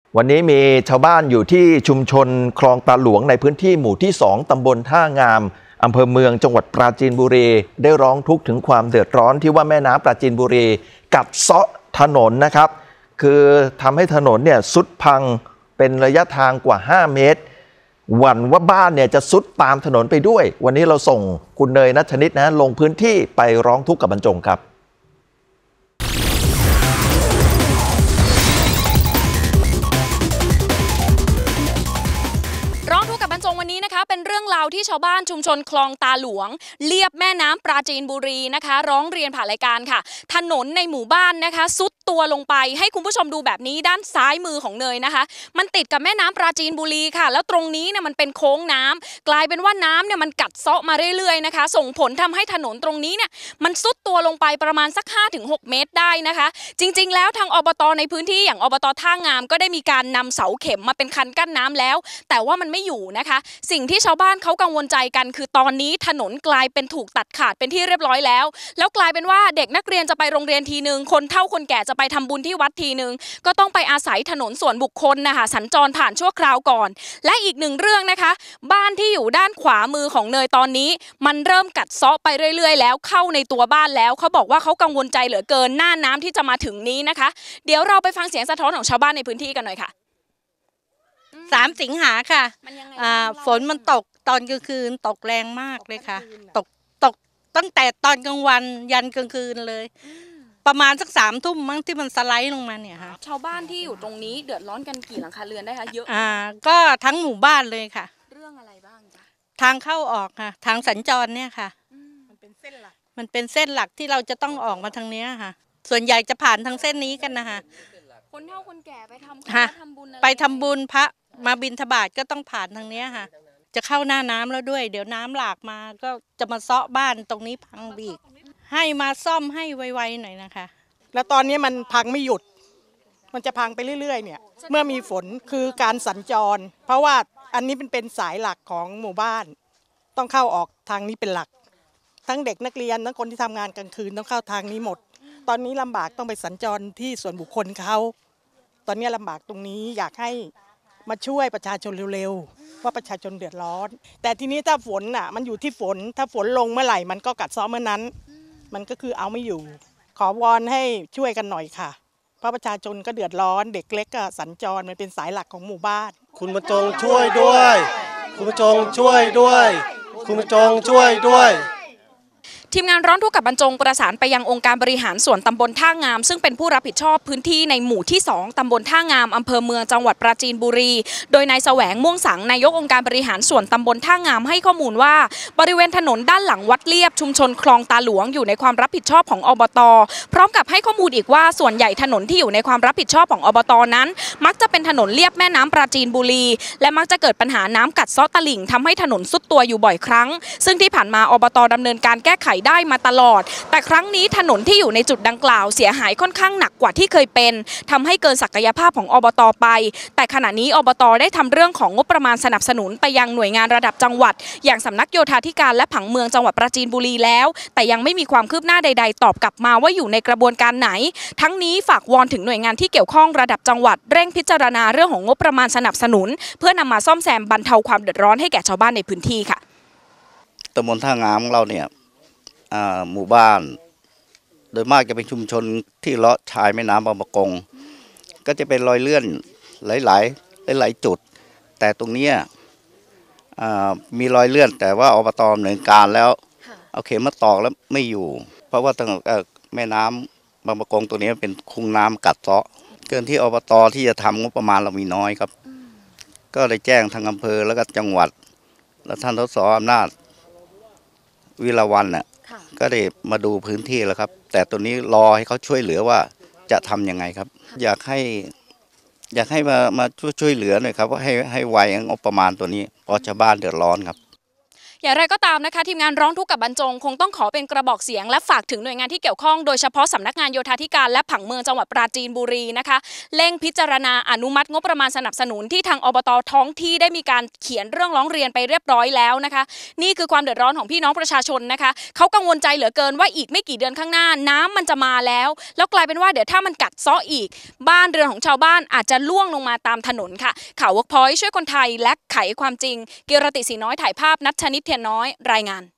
วันนี้มีชาวบ้านอยู่ที่ชุมชนคลองตาหลวงในพื้นที่หมู่ที่ 2 ตำบลท่างามอำเภอเมืองจังหวัดปราจีนบุรีได้ร้องทุกข์ถึงความเดือดร้อนที่ว่าแม่น้ำปราจีนบุรีกัดเซาะถนนนะครับคือทำให้ถนนเนี่ยทรุดพังเป็นระยะทางกว่า 5 เมตรหวั่นว่าบ้านเนี่ยจะทรุดตามถนนไปด้วยวันนี้เราส่งคุณเนยณัฐนิตนะลงพื้นที่ไปร้องทุกข์กับบรรจงครับวันนี้นะคะเป็นเรื่องราวที่ชาวบ้านชุมชนคลองตาหลวงเลียบแม่น้ำปราจีนบุรีนะคะร้องเรียนผ่านรายการค่ะถนนในหมู่บ้านนะคะซุดตัวลงไปให้คุณผู้ชมดูแบบนี้ด้านซ้ายมือของเนยนะคะมันติดกับแม่น้ำปราจีนบุรีค่ะแล้วตรงนี้เนี่ยมันเป็นโค้งน้ำกลายเป็นว่าน้ำเนี่ยมันกัดเซาะมาเรื่อยๆนะคะส่งผลทำให้ถนนตรงนี้เนี่ยมันซุดตัวลงไปประมาณสัก 5-6 เมตรได้นะคะจริงๆแล้วทางอบต.ในพื้นที่อย่างอบต.ท่างามก็ได้มีการนำเสาเข็มมาเป็นคันกั้นน้ำแล้วแต่ว่ามันไม่อยู่นะคะสิ่งที่ชาวบ้านเขากังวลใจกันคือตอนนี้ถนนกลายเป็นถูกตัดขาดเป็นที่เรียบร้อยแล้วกลายเป็นว่าเด็กนักเรียนจะไปโรงเรียนทีนึงคนเฒ่าคนแก่จะไปทำบุญที่วัดทีนึงก็ต้องไปอาศัยถนนส่วนบุคคลนะคะสัญจรผ่านชั่วคราวก่อนและอีกหนึ่งเรื่องนะคะบ้านที่อยู่ด้านขวามือของเนยตอนนี้มันเริ่มกัดเซาะไปเรื่อยๆแล้วเข้าในตัวบ้านแล้วเขาบอกว่าเขากังวลใจเหลือเกินหน้าน้ำที่จะมาถึงนี้นะคะเดี๋ยวเราไปฟังเสียงสะท้อนของชาวบ้านในพื้นที่กันหน่อยค่ะ 3 สิงหาค่ะฝนมันตกตอนกลางคืนตกแรงมากเลยค่ะตกตั้งแต่ตอนกลางวันยันกลางคืนเลยประมาณสัก3 ทุ่มมั้งที่มันสไลด์ลงมาเนี่ยค่ะชาวบ้านที่อยู่ตรงนี้เดือดร้อนกันกี่หลังคาเรือนได้คะเยอะก็ทั้งหมู่บ้านเลยค่ะเรื่องอะไรบ้างจ๊ะทางเข้าออกค่ะทางสัญจรเนี่ยค่ะมันเป็นเส้นหลักที่เราจะต้องออกมาทางนี้ค่ะส่วนใหญ่จะผ่านทางเส้นนี้กันนะคะคนเฒ่าคนแก่ไปทำบุญพระมาบิณฑบาตก็ต้องผ่านทางนี้ค่ะจะเข้าหน้าน้ำแล้วด้วยเดี๋ยวน้ำหลากมาก็จะมาเซาะบ้านตรงนี้พังอีกให้มาซ่อมให้ไวๆหน่อยนะคะแล้วตอนนี้มันพังไม่หยุดมันจะพังไปเรื่อยๆเนี่ยเมื่อมีฝนคือการสัญจรเพราะว่าอันนี้เป็นสายหลักของหมู่บ้านต้องเข้าออกทางนี้เป็นหลักทั้งเด็กนักเรียนทั้งคนที่ทำงานกลางคืนต้องเข้าทางนี้หมดตอนนี้ลำบากต้องไปสัญจรที่ส่วนบุคคลเขาตอนนี้ลำบากตรงนี้อยากให้มาช่วยประชาชนเร็วๆว่าประชาชนเดือดร้อนแต่ทีนี้ถ้าฝนน่ะมันอยู่ที่ฝนถ้าฝนลงเมื่อไหร่มันก็กัดเซาะเมื่อนั้นมันก็คือเอาไม่อยู่ขอวอนให้ช่วยกันหน่อยค่ะเพราะประชาชนก็เดือดร้อนเด็กเล็กก็สัญจรมันเป็นสายหลักของหมู่บ้านคุณประจงช่วยด้วยคุณประจงช่วยด้วยคุณประจงช่วยด้วยทีมงานร้องทุกข์กับบรรจงประสานไปยังองค์การบริหารส่วนตำบลท่างามซึ่งเป็นผู้รับผิดชอบพื้นที่ในหมู่ที่ 2 ตำบลท่างามอำเภอเมืองจังหวัดปราจีนบุรีโดยนายแสวงม่วงสังนายกองค์การบริหารส่วนตำบลท่างามให้ข้อมูลว่าบริเวณถนนด้านหลังวัดเลียบชุมชนคลองตาหลวงอยู่ในความรับผิดชอบของอบต.พร้อมกับให้ข้อมูลอีกว่าส่วนใหญ่ถนนที่อยู่ในความรับผิดชอบของอบต.นั้นมักจะเป็นถนนเลียบแม่น้ำปราจีนบุรีและมักจะเกิดปัญหาน้ำกัดเซาะตลิ่งทำให้ถนนซุดตัวอยู่บ่อยครั้งซึ่งที่ผ่านมาอบต.ดำเนินการแก้ไขได้มาตลอดแต่ครั้งนี้ถนนที่อยู่ในจุดดังกล่าวเสียหายค่อนข้างหนักกว่าที่เคยเป็นทำให้เกินศักยภาพของอบต.ไปแต่ขณะนี้อบต.ได้ทำเรื่องของงบประมาณสนับสนุนไปยังหน่วยงานระดับจังหวัดอย่างสำนักโยธาธิการและผังเมืองจังหวัดปราจีนบุรีแล้วแต่ยังไม่มีความคืบหน้าใดๆตอบกลับมาว่าอยู่ในกระบวนการไหนทั้งนี้ฝากวอนถึงหน่วยงานที่เกี่ยวข้องระดับจังหวัดเร่งพิจารณาเรื่องของงบประมาณสนับสนุนเพื่อนำมาซ่อมแซมบรรเทาความเดือดร้อนให้แก่ชาวบ้านในพื้นที่ค่ะตำบลท่างามของเราเนี่ยหมู่บ้านโดยมากจะเป็นชุมชนที่เลาะชายแม่น้ำบางปะกงก็จะเป็นรอยเลื่อนหลายจุดแต่ตรงนี้มีรอยเลื่อนแต่ว่าอบต.ดำเนินการแล้วเอาเข็มมาตอกแล้วไม่อยู่เพราะว่าทางแม่น้ำบางปะกงตัวนี้เป็นคุ้งน้ำกัดเซาะเกินที่อบต.ที่จะทำงบประมาณเรามีน้อยครับก็เลยแจ้งทางอำเภอแล้วก็จังหวัดแล้วท่านทศ.อำนาจวิรวันน่ะก็ได้มาดูพื้นที่แล้วครับแต่ตัวนี้รอให้เขาช่วยเหลือว่าจะทำยังไงครับอยากให้มาช่วยเหลือหน่อยครับว่าให้ไวงบประมาณตัวนี้เพราะชาวบ้านเดือดร้อนครับอย่างไรก็ตามนะคะทีมงานร้องทุกข์กับบรรจงคงต้องขอเป็นกระบอกเสียงและฝากถึงหน่วยงานที่เกี่ยวข้องโดยเฉพาะสำนักงานโยธาธิการและผังเมืองจังหวัดปราจีนบุรีนะคะเร่งพิจารณาอนุมัติงบประมาณสนับสนุนที่ทางอบต.ท้องที่ได้มีการเขียนเรื่องร้องเรียนไปเรียบร้อยแล้วนะคะนี่คือความเดือดร้อนของพี่น้องประชาชนนะคะเขากังวลใจเหลือเกินว่าอีกไม่กี่เดือนข้างหน้าน้ำมันจะมาแล้วกลายเป็นว่าเดี๋ยวถ้ามันกัดเซาะอีกบ้านเรือนของชาวบ้านอาจจะล่วงลงมาตามถนนค่ะข่าว Workpoint ช่วยคนไทยและไขความจริงกิรติศรีน้อยถ่ายภาพนัชชนิดเทียนน้อยรายงาน